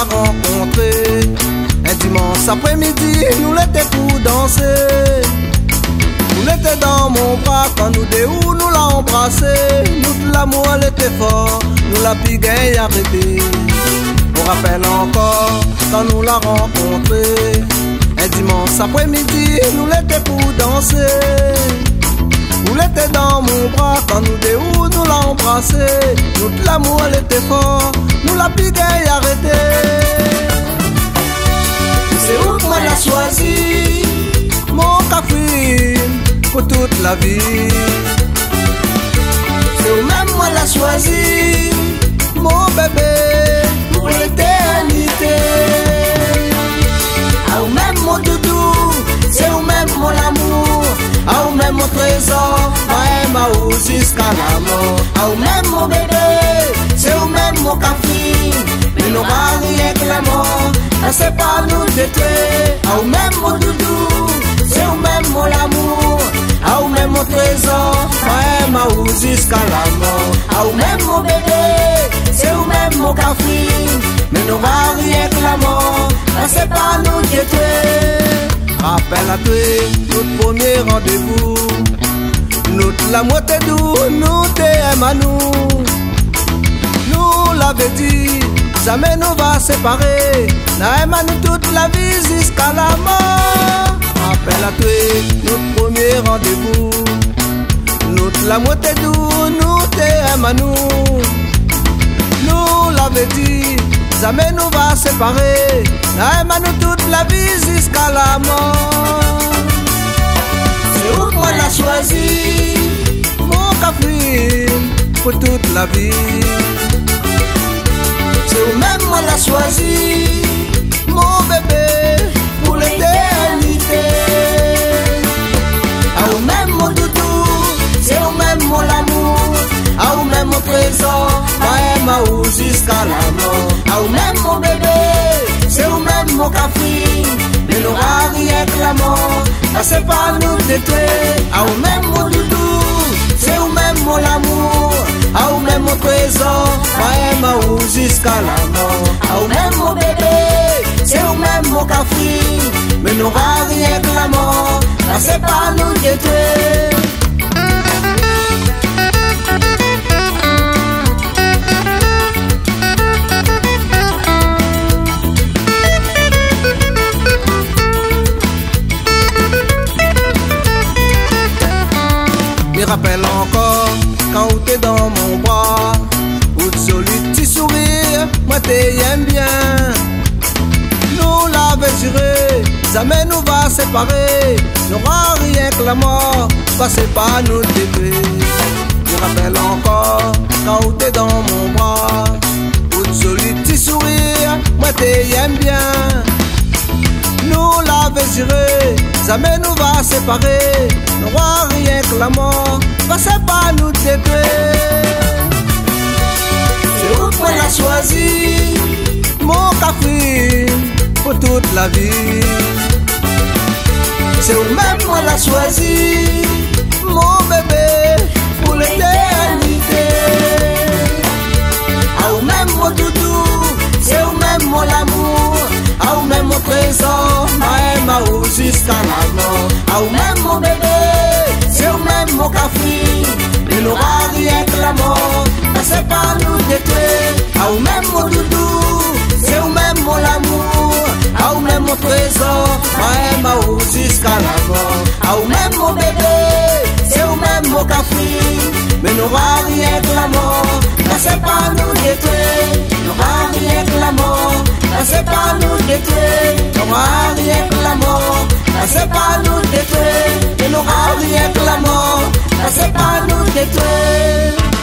l'a rencontré. Un dimanche après-midi, nous l'étions pour danser. Nous l'étions dans mon bras quand nous deux nous l'a embrassé. Nous de l'amour elle était fort, nous la pigué arrêté. On rappelle encore quand nous l'a rencontré. Un dimanche après-midi, nous l'étions pour danser. Nous l'étions dans mon bras quand nous deux nous l'a embrassé. Nous de l'amour elle était fort, nous la pigué arrêté. C'est où que moi l'a choisi, mon café pour toute la vie. C'est où même moi l'a choisi, mon bébé pour l'éternité. Ah ou même mon doudou, c'est où même mon amour. Ah ou même mon trésor, ma ou jusqu'à la mort. Ah ou même mon bébé, c'est où même mon café. Mais nous rien que la mort, c'est pas nous détruire. Ah ou même mon doudou, c'est ou même mon amour. Ah ou même mon trésor, ma ou jusqu'à la mort. Ah ou même mon bébé, c'est ou même mon café. Mais nous rien que la mort, c'est pas nous détruire. Rappelle à toi, notre premier rendez-vous. Notre l'amour t'est doux, nous t'aimons à nous. Nous l'avait dit, jamais nous va séparer. N'aime à nous toute la vie jusqu'à la mort. Rappelle à toi, notre premier rendez-vous. Notre l'amour t'est doux, nous t'aimons à nous. Nous l'avait dit, jamais nous va séparer. N'aime à nous toute la vie jusqu'à la mort. C'est où moi l'a choisi, mon café pour toute la vie. C'est où même moi l'a choisi, mon bébé pour l'éternité. Ah ou même mon doudou, c'est où même mon amour. Ah ou même mon trésor, ma ou jusqu'à la mort. Ah ou même mon bébé, c'est où même mon café. Mais nous rien que la mort, c'est pas nous détruire. Ah ou même mon doudou, c'est où même mon amour. Ah ou même mon trésor, ma ou jusqu'à la mort. Ah ou même mon bébé, c'est où même mon café. Mais nous rien que la mort, c'est pas nous détruire. Je rappelle encore quand t'es dans mon bras, où tu solide, tu sourire, moi t'aime bien. Nous l'avons juré, jamais nous va séparer. N'aura rien que la mort, passez pas nous détruire. Je rappelle encore quand t'es dans mon bras, où tu solide, tu sourire, moi t'aime bien. Nous l'avons juré, jamais nous va séparer. N'aura rien que la mort, passez pas nous détruire. C'est où qu'on l'a choisi, mon café pour toute la vie. C'est où même on l'a choisi, mon bébé pour l'éternité. Ah ou même mon doudou, c'est où même mon amour. Ah ou même mon trésor, ma ou jusqu'à la mort. Ah ou même mon bébé, c'est ou même mon café. Il n'aura rien que la mort, c'est pas nous détruire. Ah ou même mon doudou, c'est ou même mon amour. Ah ou même mon trésor, ma ou jusqu'à la mort. Ah ou même mon bébé, c'est ou même mon café. Mais n'aura rien que la mort, c'est pas nous détruire. N'aura rien que la mort, c'est pas nous détruire. N'aura rien que la mort, c'est pas nous détruire. N'aura rien que la mort, c'est pas nous détruire.